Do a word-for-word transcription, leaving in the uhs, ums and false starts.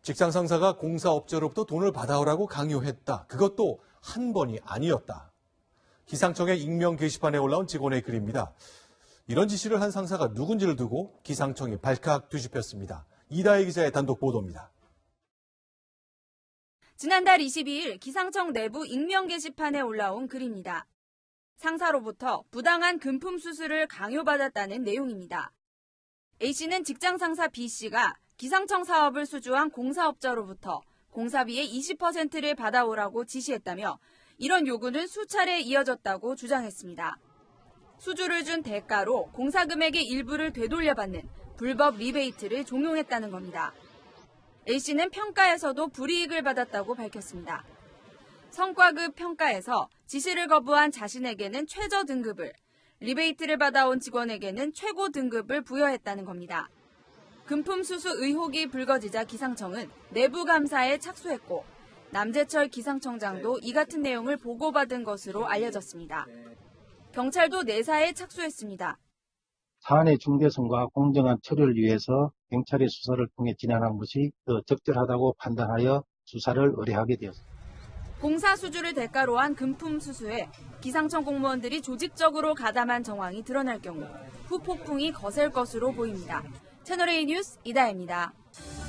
직장 상사가 공사업자로부터 돈을 받아오라고 강요했다. 그것도 한 번이 아니었다. 기상청의 익명 게시판에 올라온 직원의 글입니다. 이런 지시를 한 상사가 누군지를 두고 기상청이 발칵 뒤집혔습니다. 이다혜 기자의 단독 보도입니다. 지난달 이십이일 기상청 내부 익명 게시판에 올라온 글입니다. 상사로부터 부당한 금품 수수를 강요받았다는 내용입니다. A씨는 직장 상사 B씨가 기상청 사업을 수주한 공사업자로부터 공사비의 이십 퍼센트를 받아오라고 지시했다며 이런 요구는 수차례 이어졌다고 주장했습니다. 수주를 준 대가로 공사 금액의 일부를 되돌려받는 불법 리베이트를 종용했다는 겁니다. A씨는 평가에서도 불이익을 받았다고 밝혔습니다. 성과급 평가에서 지시를 거부한 자신에게는 최저 등급을, 리베이트를 받아온 직원에게는 최고 등급을 부여했다는 겁니다. 금품 수수 의혹이 불거지자 기상청은 내부 감사에 착수했고 남재철 기상청장도 이 같은 내용을 보고받은 것으로 알려졌습니다. 경찰도 내사에 착수했습니다. 사안의 중대성과 공정한 처리를 위해서 경찰의 수사를 통해 진행한 것이 더 적절하다고 판단하여 수사를 의뢰하게 되었습니다. 공사 수주를 대가로 한 금품 수수에 기상청 공무원들이 조직적으로 가담한 정황이 드러날 경우 후폭풍이 거셀 것으로 보입니다. 채널A 뉴스 이다혜입니다.